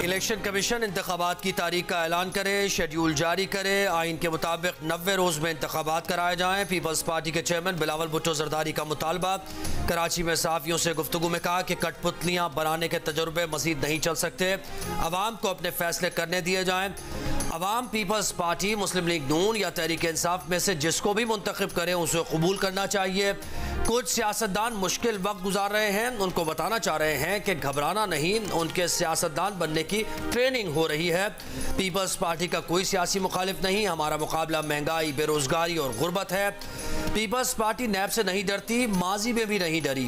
Election commission इंतखाबात की तारीख का ऐलान करे, शेड्यूल जारी करे। आइन के मुताबिक 90 रोज़ में इंतखाबात कराए जाएँ। पीपल्स पार्टी के चेयरमैन बिलावल भुट्टो जरदारी का मुतालबा। कराची में सहाफ़ियों से गुफ्तगू में कहा कि कठपुतलियाँ बनाने के तजुर्बे मज़ीद नहीं चल सकते, अवाम को अपने फैसले करने दिए जाएँ। अवाम पीपल्स पार्टी, मुस्लिम लीग नून या तहरीक इंसाफ में से जिसको भी मुंतखब करें उसे कबूल करना चाहिए। कुछ सियासतदान मुश्किल वक्त गुजार रहे हैं, उनको बताना चाह रहे हैं कि घबराना नहीं, उनके सियासतदान बनने की ट्रेनिंग हो रही है। पीपल्स पार्टी का कोई सियासी मुखालिफ नहीं, हमारा मुकाबला महंगाई, बेरोजगारी और गुर्बत है। पीपल्स पार्टी नैब से नहीं डरती, माजी में भी नहीं डरी।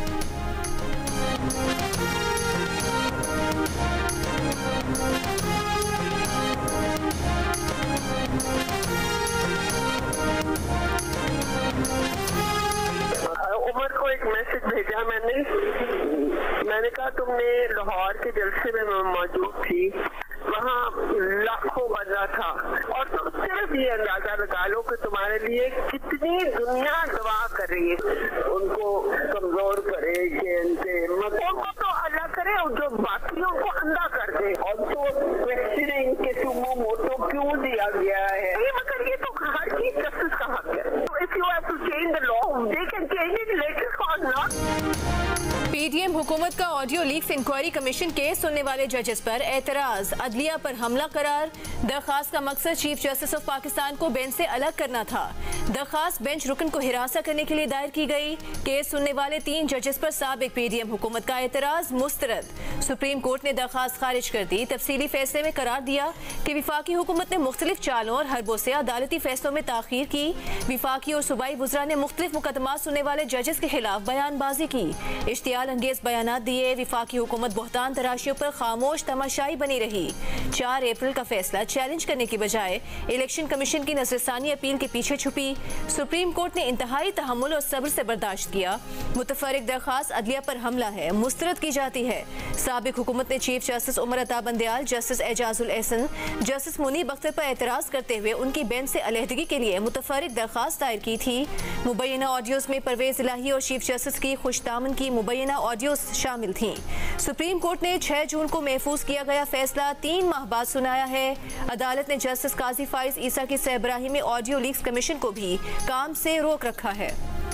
उमर को एक मैसेज भेजा मैंने कहा तुमने लाहौर के जलसे में मैं मौजूद थी, वहाँ लाखों बजा था और तुम सिर्फ ये अंदाजा लगा लो कि तुम्हारे लिए कितनी दुनिया दुआ कर रही है। उनको कमजोर करे कि उनके मतों को तो अल्लाह करे और जो बाकियों को अंधा कर दे। और तो क्वेश्चनिंग के सुमो मोटो क्यों दिया गया है, ये मतलब ये तो हर चीज जस्टिस का हक है। If you have to change the law they can change it latest और नॉट। पीडीएम हुकूमत का audio leaks inquiry commission case सुनने वाले जजेस पर एतराज, अदलिया पर हमला करार। दरखास्त का मकसद चीफ जस्टिस ऑफ पाकिस्तान को बेंच से अलग करना था। दरखास्त बेंच रुकन को हिरासत करने के लिए दायर की गई। केस सुनने वाले 3 जजेस पर साबिक पीडीएम हुकूमत का एतराज मुस्तरद। सुप्रीम कोर्ट ने दरखास्त खारिज कर दी। तफसीली फैसले में करार दिया कि विफाकी हुकूमत ने मुख्तलिफ चालों और हरबों से अदालती फैसलों में ताखीर की। विफाकी और सूबाई वुज़रा ने मुख्तलिफ मुकदमा सुनने वाले जजेस के खिलाफ बयानबाजी की, इश्तियाल अंगेज बयानात दिए। विफाकी हुकूमत बहतान तराशियों पर खामोश तमाशाई बनी रही। 4 अप्रैल का फैसला चैलेंज करने की बजाय इलेक्शन कमीशन की नजरसानी अपील के पीछे छुपी। सुप्रीम कोर्ट ने इंतहाई तहम्मुल और सब्र से बर्दाश्त किया। मुतफर्रिक दरखास्त अदलिया पर हमला है, मुस्तरद की जाती है। साबिक हुकूमत ने chief justice Umar Ata Bandial, justice Ijazul Ahsan, justice Munib Akhtar पर एतराज करते हुए उनकी बेंच से अलहदगी के लिए मुतफर्रिक दरखास्त दायर की थी। मुबैना ऑडियोज में परवेज इलाही और चीफ जस्टिस की खुशदामन की मुबैना ऑडियोज शामिल थी। सुप्रीम कोर्ट ने 6 जून को महफूज किया गया फैसला 3 माह बाद सुनाया है। अदालत ने जस्टिस काजी फाइज ईसा की सरबराही में ऑडियो लीक्स कमीशन को भी काम से रोक रखा है।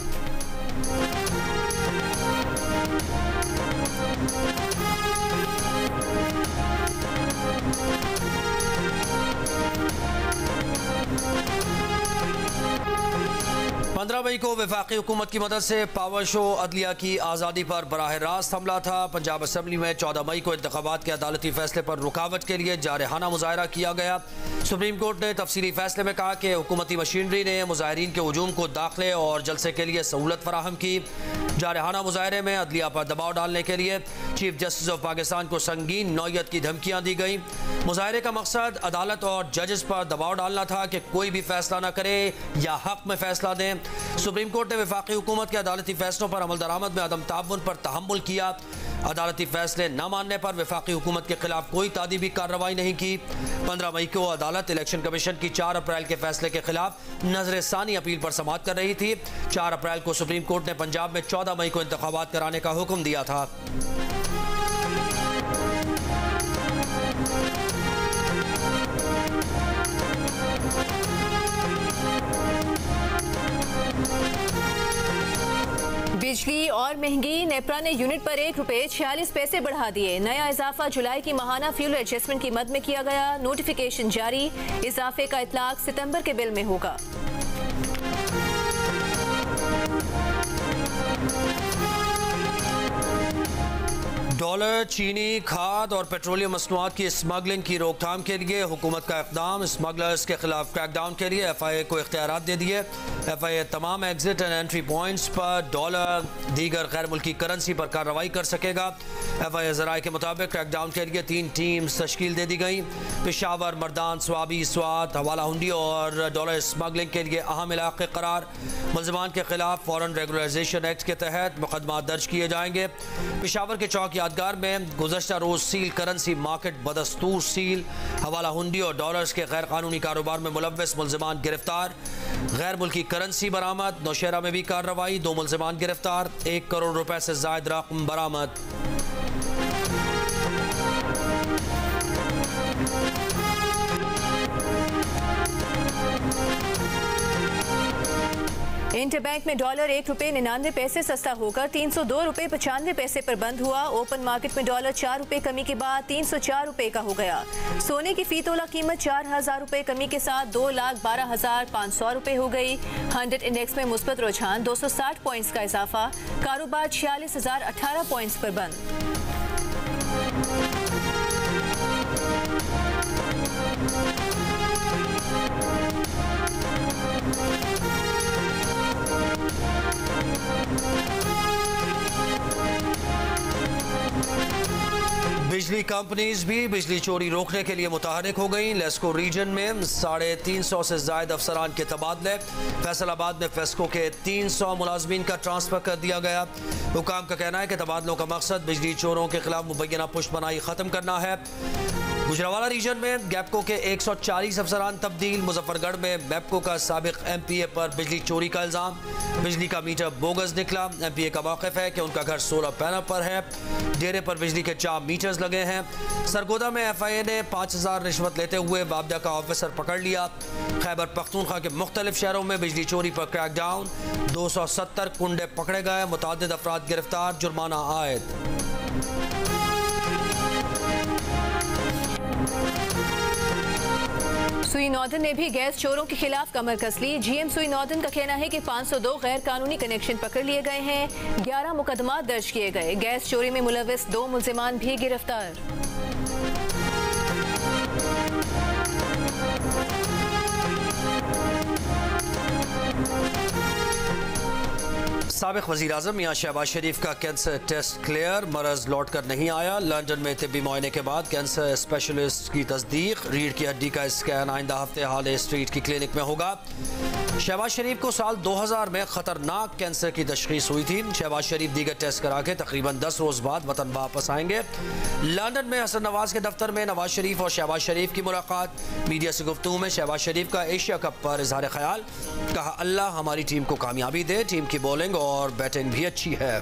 मई को वफाकी हुकूमत की मदद से पावर शो अदलिया की आज़ादी पर बराह रास्त हमला था। पंजाब असम्बली में 14 मई को इंतखाबात के अदालती फैसले पर रुकावट के लिए जारहाना मुजाहरा किया गया। सुप्रीम कोर्ट ने तफसीली फैसले में कहा कि हुकूमती मशीनरी ने मुजाहरीन के हुजूम को दाखिले और जलसे के लिए सहूलत फराहम की। जारहाना मुजाहरे में अदलिया पर दबाव डालने के लिए चीफ जस्टिस ऑफ पाकिस्तान को संगीन नौयत की धमकियाँ दी गई। मुजाहरे का मकसद अदालत और जजेस पर दबाव डालना था कि कोई भी फैसला न करे या हक में फैसला दें। सुप्रीम कोर्ट ने वफाकी हुकूमत के अदालती फैसलों पर अमल दरामद में अदम ताउन पर तहम्मुल किया। अदालती फैसले न मानने पर वफाकी हुकूमत के खिलाफ कोई तादीबी कार्रवाई नहीं की। 15 मई को अदालत इलेक्शन कमीशन की 4 अप्रैल के फैसले के खिलाफ नजरसानी अपील पर समाअत कर रही थी। 4 अप्रैल को सुप्रीम कोर्ट ने पंजाब में 14 मई को इंतखाबात कराने का हुक्म दिया था। बिजली और महंगी, नेपरा ने यूनिट पर ₹1.46 बढ़ा दिए। नया इजाफा जुलाई की माहाना फ्यूल एडजस्टमेंट की मद में किया गया। नोटिफिकेशन जारी, इजाफे का इतलाक सितंबर के बिल में होगा। डॉलर, चीनी, खाद और पेट्रोलियम मसनूआत की स्मगलिंग की रोकथाम के लिए हुकूमत का इक़दाम। स्मगलर्स के खिलाफ क्रैकडाउन के लिए FIA को इख्तियारात दे दिए। FIA तमाम एग्जिट एंड एंट्री पॉइंट्स पर डॉलर, दीगर गैर मुल्की करेंसी पर कार्रवाई कर सकेगा। FIA ज़राए के मुताबिक क्रैकडाउन के लिए 3 टीम्स तश्कील दे दी गई। पेशावर, मर्दान, स्वाबी, स्वात, हवाला हुंडी और डॉलर स्मगलिंग के लिए अहम इलाके करार। मुल्ज़िमान के खिलाफ फॉरेन रेगुलराइजेशन एक्ट के तहत मुकदमा दर्ज किए जाएंगे। पेशावर के चौक यादगार में गुज़श्ता रोज सील करेंसी मार्केट बदस्तूर सील। हवाला हुंडी और डॉलर्स के गैर कानूनी कारोबार में मुलव्वस मुल्ज़िमान गिरफ्तार। गैर मुल्की करेंसी बरामद। नौशहरा में भी कार्रवाई, 2 मुल्ज़िमान गिरफ्तार। 1 करोड़ रुपए से ज़ायद रकम बरामद। इंटरबैंक में डॉलर 1 रुपये 99 पैसे सस्ता होकर 302 रुपये 95 पैसे पर बंद हुआ। ओपन मार्केट में डॉलर 4 रुपये कमी के बाद 304 रुपये का हो गया। सोने की फी तोला कीमत 4000 रुपये कमी के साथ 2,12,500 रुपये हो गई। 100 इंडेक्स में मुस्बत रुझान 260 पॉइंट्स का इजाफा। कारोबार 46,018 पॉइंट्स पर बंद। बिजली कंपनीज भी बिजली चोरी रोकने के लिए मुतहरिक हो गई। लेस्को रीजन में 350 से ज्यादा अफसरान के तबादले। फैसलाबाद में फेस्को के 300 मुलाजमीन का ट्रांसफर कर दिया गया। हुकाम का कहना है कि तबादलों का मकसद बिजली चोरों के खिलाफ मुबैना पुष्पनाही खत्म करना है। गुजरावाला रीजन में गैपको के 140 अफसरान तब्दील। मुजफ्फरगढ़ में मैपको का साबिक MPA पर बिजली चोरी का इल्जाम। बिजली का मीटर बोगस निकला। MPA का मौक़िफ़ है कि उनका घर सोलर पैनल पर है। डेरे पर बिजली के 4 मीटर्स लगे हैं। सरगोदा में FIA ने 5000 रिश्वत लेते हुए वाबदा का ऑफिसर पकड़ लिया। खैबर पख्तूनख्वा के मुख्तलिफ शहरों में बिजली चोरी पर क्रैकडाउन। 270 कुंडे पकड़े गए। मुतअद्दिद अफराद गिरफ्तार। जुर्माना आयद। सुई नॉर्दन ने भी गैस चोरों के खिलाफ कमर कस ली। GM सुई नॉर्दन का कहना है कि 502 गैर कानूनी कनेक्शन पकड़ लिए गए हैं। 11 मुकदमा दर्ज किए गए। गैस चोरी में मुलविस 2 मुल्जिमान भी गिरफ्तार। साबिक वज़ीर आज़म मियां शहबाज शरीफ का कैंसर टेस्ट क्लियर। मरज लौट कर नहीं आया। लंदन में तिब्बी मुआयने के बाद कैंसर स्पेशलिस्ट की तस्दीक। रीढ़ की हड्डी का स्कैन आइंदा हफ्ते हाल स्ट्रीट की क्लिनिक में होगा। शहबाज शरीफ को साल 2000 में खतरनाक कैंसर की तशखीस हुई थी। शहबाज शरीफ दीगर टेस्ट करा के तकरीबन 10 रोज बाद वतन वापस आएंगे। लंदन में हसन नवाज के दफ्तर में नवाज शरीफ और शहबाज शरीफ की मुलाकात। मीडिया से गुफ्तगू में शहबाज शरीफ का एशिया कप पर इजहार ख्याल। कहा, अल्लाह हमारी टीम को कामयाबी दे। टीम की बॉलिंग और बैटिंग भी अच्छी है।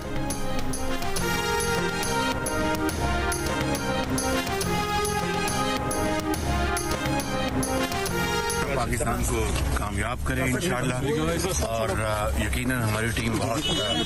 पाकिस्तान को कामयाब करें इंशाल्लाह। और यकीनन हमारी टीम बहुत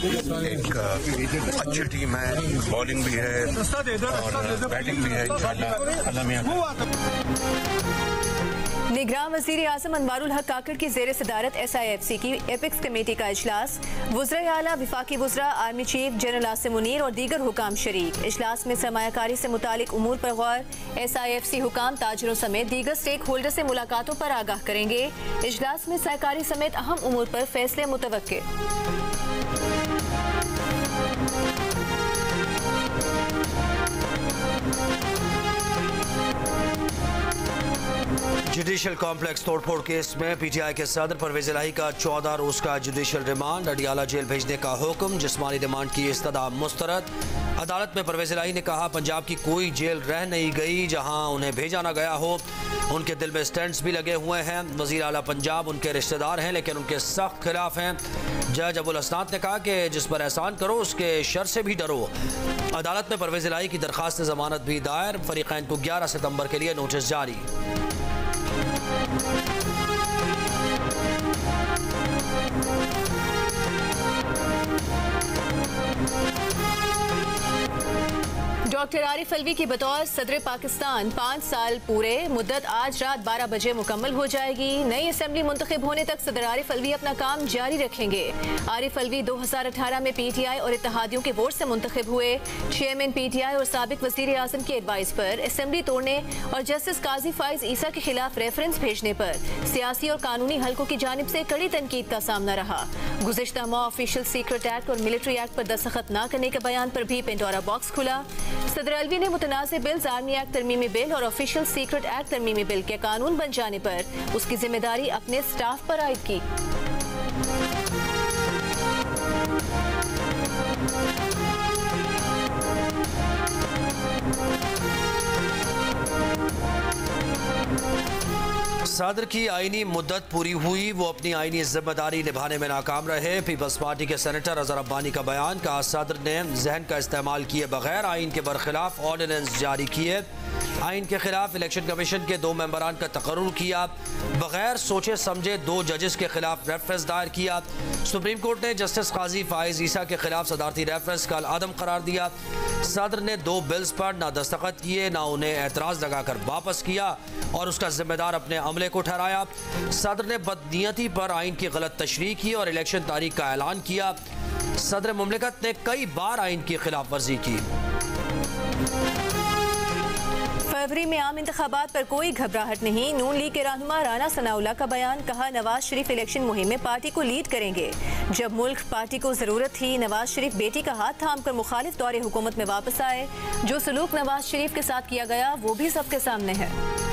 एक अच्छी टीम है। बॉलिंग भी है और बैटिंग भी है इंशाल्लाह। अल्लाह मियां। निगरान वज़ीर आज़म अनवारुल हक काकड़ की ज़ेर सदारत SIFC की एपिक्स कमेटी का इजलास। वुज़रा आला, विफाकी वुज़रा, army chief general Asim Munir और दीगर हुकाम शरीक। इजलास में सरमायाकारी से मुतालिक उमूर पर गौर। SIFC हुकाम ताजरों समेत दीगर स्टेक होल्डर से मुलाकातों पर आगाह करेंगे। इजलास में सहकारी समेत अहम उमूर पर फैसले मुतवक्के। जुडिशल कॉम्प्लेक्स तोड़फोड़ केस में PTI के सदर परवेज इलाही का 14 रोज का जुडिशल रिमांड। अडियाला जेल भेजने का हुक्म। जिस्मानी रिमांड की इस्तदा मुस्तरद। अदालत में परवेज इलाही ने कहा, पंजाब की कोई जेल रह नहीं गई जहां उन्हें भेजा ना गया हो। उनके दिल में स्टैंड्स भी लगे हुए हैं। वजीर आला पंजाब उनके रिश्तेदार हैं लेकिन उनके सख्त खिलाफ हैं। जज अबुल हसनात ने कहा कि जिस पर एहसान करो उसके शर से भी डरो। अदालत में परवेज इलाही की दरखास्त जमानत भी दायर। फरीकैन को 11 सितंबर के लिए नोटिस जारी। डॉक्टर आरिफ अलवी की बतौर सदर पाकिस्तान 5 साल पूरे। मुद्दत आज रात 12 बजे मुकम्मल हो जाएगी। नई असेंबली मुंतखब होने तक सदर आरिफ अलवी अपना काम जारी रखेंगे। आरिफ अलवी 2018 में PTI और इत्तेहादियों के वोट से मुंतखब हुए। चेयरमैन PTI और साबिक वज़ीर आज़म की एडवाइस पर असेंबली तोड़ने और जस्टिस काजी फाइज ईसा के खिलाफ रेफरेंस भेजने पर सियासी और कानूनी हलकों की जानिब से कड़ी तनकीद का सामना रहा। गुज़िश्ता माह ऑफिशियल सीक्रेट एक्ट और मिलिट्री एक्ट पर दस्तखत न करने के बयान पर भी पेंडोरा बॉक्स खुला। सदर अलवी ने मुतनाज़ बिल्स, आर्मी एक्ट तरमीमी बिल और ऑफिशियल सीक्रेट एक्ट तरमीमी बिल के कानून बन जाने पर उसकी जिम्मेदारी अपने स्टाफ पर आयद की। सदर की आईनी मुद्दत पूरी हुई, वो अपनी आईनी जिम्मेदारी निभाने में नाकाम रहे। पीपल्स पार्टी के सेनेटर अजहर अब्बानी का बयान, कहा सदर ने जहन का इस्तेमाल किए बगैर आइन के बरखिलाफ ऑर्डिनेंस जारी किए। आइन के खिलाफ इलेक्शन कमीशन के 2 मेंबरान का तकर्रुर किया। बगैर सोचे समझे 2 जजेस के खिलाफ रेफरेंस दायर किया। सुप्रीम कोर्ट ने जस्टिस काजी फाइज ईसा के खिलाफ सदारती रेफरेंस का आदम करार दिया। सदर ने 2 बिल्स पर ना दस्तखत किए ना उन्हें एतराज लगाकर वापस किया और उसका जिम्मेदार अपने अमले को ठहराया। सदर ने बदनीयती पर आइन की गलत तशरीह की और इलेक्शन तारीख का ऐलान किया। सदर मुमलिकत ने कई बार आइन की खिलाफ वर्जी की। फरवरी में आम इंतखाबात पर कोई घबराहट नहीं। नून लीग के रहनुमा राना सनाउल्लाह का बयान, कहा नवाज शरीफ इलेक्शन मुहिम में पार्टी को लीड करेंगे। जब मुल्क पार्टी को जरूरत थी, नवाज शरीफ बेटी का हाथ थामकर मुखालिफ दौरे हुकूमत में वापस आए। जो सलूक नवाज शरीफ के साथ किया गया वो भी सबके सामने है।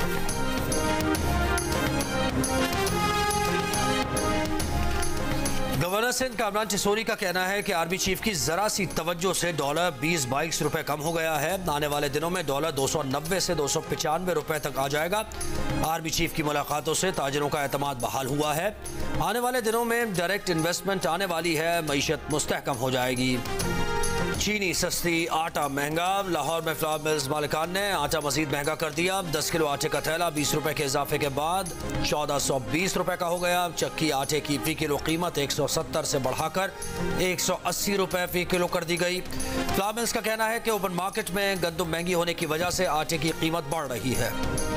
गवर्नर सिंध कामरान चिसोरी का कहना है कि आर्मी चीफ की जरा सी तवज्जो से डॉलर 20-22 रुपए कम हो गया है। आने वाले दिनों में डॉलर 290 से 295 रुपए तक आ जाएगा। आर्मी चीफ की मुलाकातों से ताजिरों का एतमाद बहाल हुआ है। आने वाले दिनों में डायरेक्ट इन्वेस्टमेंट आने वाली है, मईशत मुस्तहकम हो जाएगी। चीनी सस्ती, आटा महंगा। लाहौर में फ्लावर मिल्स मालिकान ने आटा मजीद महंगा कर दिया। 10 किलो आटे का थैला 20 रुपए के इजाफे के बाद 1420 रुपए का हो गया। चक्की आटे की फी किलो कीमत 170 से बढ़ाकर 180 रुपए फी किलो कर दी गई। फ्लावर मिल्स का कहना है कि ओपन मार्केट में गंदम महंगी होने की वजह से आटे की कीमत बढ़ रही है।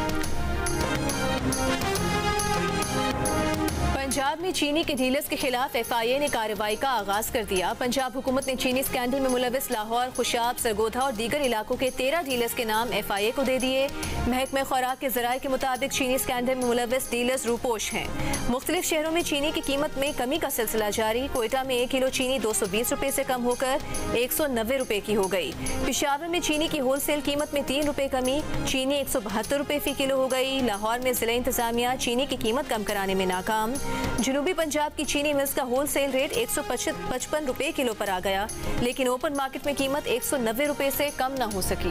पंजाब में चीनी के डीलर्स के खिलाफ FIA ने कार्रवाई का आगाज कर दिया। पंजाब हुकूमत ने चीनी स्कैंडल में मुलविस लाहौर, खुशाब, सरगोधा और दीगर इलाकों के 13 डीलर्स के नाम FIA को दे दिए। महकमे खुराक के जराये के मुताबिक चीनी स्कैंडल में मुलविस डीलर्स रूपोश हैं। मुख्तलिफ शहरों में चीनी की कीमत में कमी का सिलसिला जारी। कोयटा में 1 किलो चीनी 220 रुपए से कम होकर 190 रुपए की हो गई। पेशावर में चीनी की होलसेल कीमत में 3 रुपए कमी, चीनी 172 रुपए फी किलो हो गई। लाहौर में जिला इंतजामिया चीनी की कीमत कम कराने में नाकाम। जनूबी पंजाब की चीनी मिल्स का होलसेल रेट 155 रुपए किलो पर आ गया, लेकिन ओपन मार्केट में कीमत 190 रुपए से कम न हो सकी।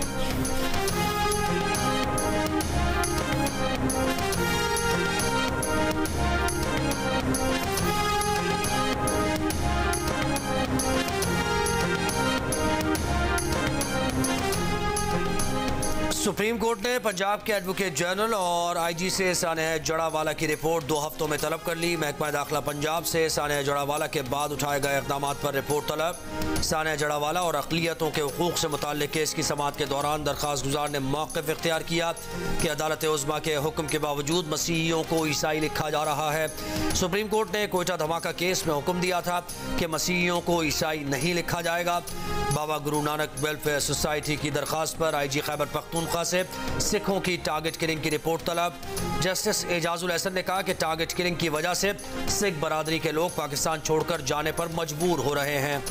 सुप्रीम कोर्ट ने पंजाब के एडवोकेट जनरल और IG से सानेह जड़ावाला की रिपोर्ट 2 हफ्तों में तलब कर ली। महकमा दाखिला पंजाब से सानेह जड़ावाला के बाद उठाए गए इक़दाम पर रिपोर्ट तलब। सानेह जड़ावाला और अक़लियतों के हुकूक़ से मुताल्लिक़ केस की समाअत के दौरान दरख्वास्त गुजार ने मौक़िफ़ इख्तियार किया कि अदालत उज़्मा के हुक्म के बावजूद मसीहियों को ईसाई लिखा जा रहा है। सुप्रीम कोर्ट ने कोयटा धमाका केस में हुक्म दिया था कि मसीहियों को ईसाई नहीं लिखा जाएगा। बाबा गुरु नानक वेलफेयर सोसाइटी की दरख्वास्त पर IG खैबर पख्तूनख्वा से सिखों की टारगेट किलिंग की रिपोर्ट तलब। जस्टिस एजाजुल हसन ने कहा कि टारगेट किलिंग की वजह से सिख बरादरी के लोग पाकिस्तान छोड़कर जाने पर मजबूर हो रहे हैं।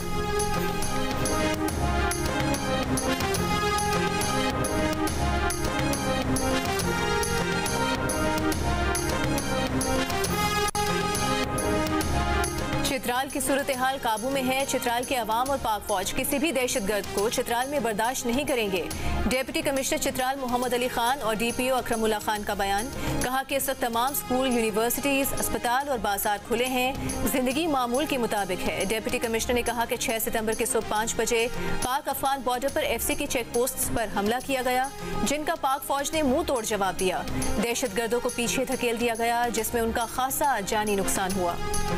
चित्राल की सूरत हाल काबू में है। चित्राल के अवाम और पाक फौज किसी भी दहशतगर्द को चित्राल में बर्दाश्त नहीं करेंगे। डिप्टी कमिश्नर चित्राल मोहम्मद अली खान और DPO अकरमुल्ला खान का बयान, कहा कि इस वक्त तमाम स्कूल, यूनिवर्सिटीज, अस्पताल और बाजार खुले हैं, जिंदगी मामूल के मुताबिक है। डिप्टी कमिश्नर ने कहा कि 6 सितंबर के सुबह 5 बजे पाक अफगान बॉर्डर पर FC की चेक पोस्ट पर हमला किया गया, जिनका पाक फौज ने मुंह तोड़ जवाब दिया। दहशतगर्दों को पीछे धकेल दिया गया, जिसमें उनका खासा जानी नुकसान हुआ।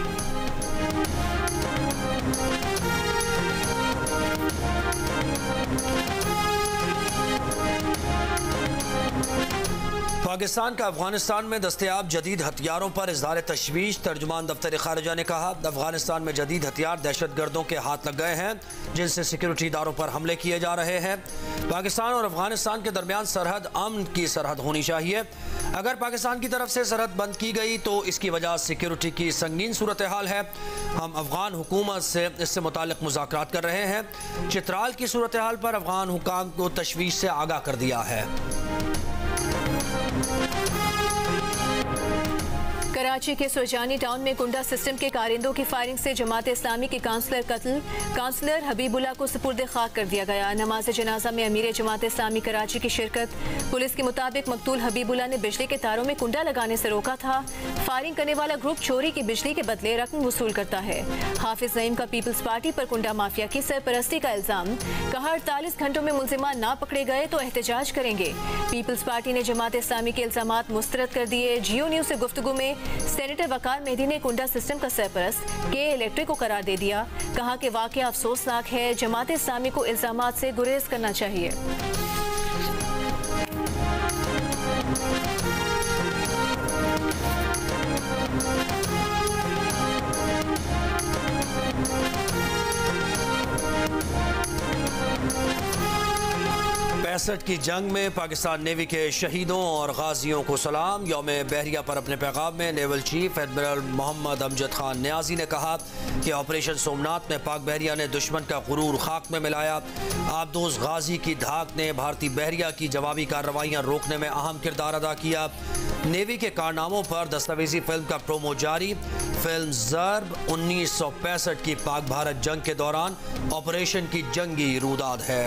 पाकिस्तान का अफगानिस्तान में दस्तयाब जदीद हथियारों पर इज़हार तशवीश। तर्जुमान दफ्तर खारिजा ने कहा, अफगानिस्तान में जदीद हथियार दहशतगर्दों के हाथ लग गए हैं, जिनसे सिक्योरिटी इदारों पर हमले किए जा रहे हैं। पाकिस्तान और अफगानिस्तान के दरमियान सरहद अमन की सरहद होनी चाहिए। अगर पाकिस्तान की तरफ से सरहद बंद की गई तो इसकी वजह सिक्योरिटी की संगीन सूरत हाल है। हम अफगान हुकूमत से इससे मुताल्लिक मुज़ाकरात कर रहे हैं। चित्राल की सूरत हाल पर अफगान हुकाम को तशवीश से आगाह कर दिया है। कराची के सुरजानी टाउन में कुंडा सिस्टम के कारिंदों की फायरिंग से जमात इस्लामी के काउंसलर कत्ल। काउंसलर हबीबुल्ला को सुपुर्द खाक कर दिया गया। नमाज जनाजा में अमीर जमात इस्लामी कराची की शिरकत। पुलिस के मुताबिक मकतूल हबीबुल्ला ने बिजली के तारों में कुंडा लगाने से रोका था। फायरिंग करने वाला ग्रुप चोरी की बिजली के बदले रकम वसूल करता है। हाफिज नईम का पीपल्स पार्टी पर कुंडा माफिया की सरपरस्ती का इल्जाम। कहा 48 घंटों में मुल्जिमान ना पकड़े गए तो एहतजाज करेंगे। पीपल्स पार्टी ने जमात इस्लामी के इल्जामात मुस्तरद कर दिए। जियो न्यूज से गुफ्तगू में सेनेटर वकार मेहदी ने कुंडा सिस्टम का सरपरस्त के इलेक्ट्रिक को करार दे दिया। कहा कि वाकया अफसोसनाक है, जमात इस्लामी को इल्जामात से गुरेज करना चाहिए। की जंग में पाकिस्तान नेवी के शहीदों और गाजियों को सलाम। यौम बहरिया पर अपने पैगाम में naval chief admiral Mohammad Amjad Khan Niazi ने कहा कि ऑपरेशन सोमनाथ में पाक बहरिया ने दुश्मन का गुरूर खाक में मिलाया। आबदोज गाजी की धाक ने भारतीय बहरिया की जवाबी कार्रवाइयाँ रोकने में अहम किरदार अदा किया। नेवी के कारनामों पर दस्तावेजी फिल्म का प्रोमो जारी। फिल्म ज़र्ब 1965 की पाक भारत जंग के दौरान ऑपरेशन की जंगी रूदाद है।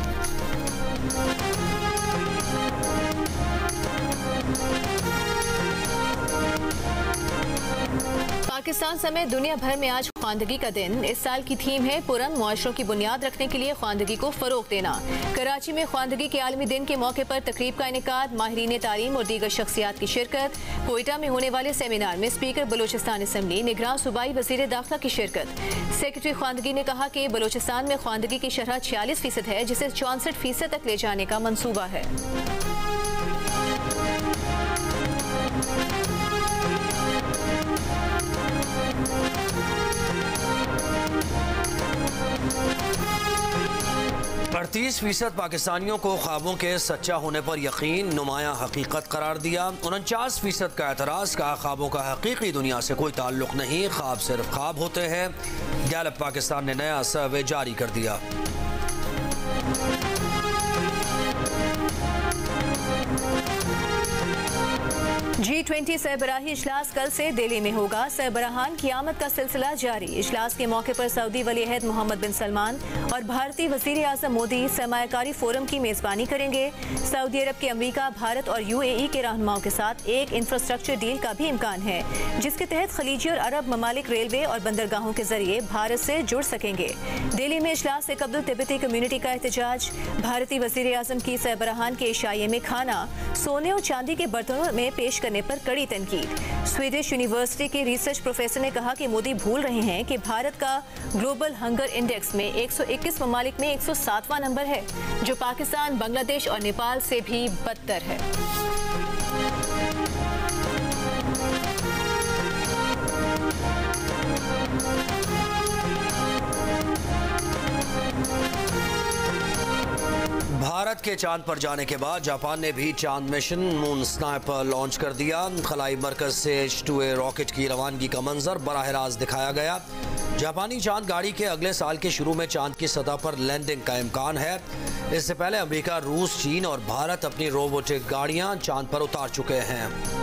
पाकिस्तान समेत दुनिया भर में आज ख्वानदगी का दिन। इस साल की थीम है पुरअमन मुआशरों की बुनियाद रखने के लिए ख्वानदगी को फरोग देना। कराची में ख्वानदगी के आलमी दिन के मौके पर तकरीब का इनेकाद, माहिरीन तालीम और दीगर शख्सियात की शिरकत। कोयटा में होने वाले सेमिनार में स्पीकर बलोचिस्तान असम्बली निगरान सूबाई वजीर दाखिला की शिरकत। सेक्रेटरी ख्वानदगी ने कहा कि बलोचिस्तान में ख्वानदगी की शरह 46% है, जिसे 64% तक ले जाने का मंसूबा है। अड़तीस फीसद पाकिस्तानियों को ख्वाबों के सच्चा होने पर यकीन नुमाया हकीकत करार दिया। 49% का एतराज का ख्वाबों का हकीकी दुनिया से कोई ताल्लुक नहीं, ख्वाब सिर्फ ख्वाब होते हैं। गैलप पाकिस्तान ने नया सर्वे जारी कर दिया। G20 सरबराही इजलास कल से दिल्ली में होगा। सरबराहान क़यामत का सिलसिला जारी। इजलास के मौके पर सऊदी वली-अहद मोहम्मद बिन सलमान और भारतीय वज़ीर आज़म मोदी सरमायाकारी फोरम की मेज़बानी करेंगे। सऊदी अरब के अमरीका, भारत और UAE के रहनुमाओं के साथ एक इंफ्रास्ट्रक्चर डील का भी इम्कान है, जिसके तहत खलीजी और अरब ममालिक रेलवे और बंदरगाहों के जरिए भारत से जुड़ सकेंगे। दिल्ली में इजलास से कबल तिब्बती कम्युनिटी का एहतजाज। भारतीय वज़ीर आज़म की सरबराहान के इशाये में खाना सोने और चांदी के बर्तनों में पेश करने पर कड़ी तनकीद। स्वीडिश यूनिवर्सिटी के रिसर्च प्रोफेसर ने कहा कि मोदी भूल रहे हैं कि भारत का ग्लोबल हंगर इंडेक्स में 121 ममालिक में 107वां नंबर है, जो पाकिस्तान, बांग्लादेश और नेपाल से भी बदतर है। भारत के चांद पर जाने के बाद जापान ने भी चांद मिशन मून स्नाइपर लॉन्च कर दिया। खलाई मरकज से H2A रॉकेट की रवानगी का मंजर बराह रास्त दिखाया गया। जापानी चांद गाड़ी के अगले साल के शुरू में चांद की सतह पर लैंडिंग का इम्कान है। इससे पहले अमेरिका, रूस, चीन और भारत अपनी रोबोटिक गाड़ियां चांद पर उतार चुके हैं।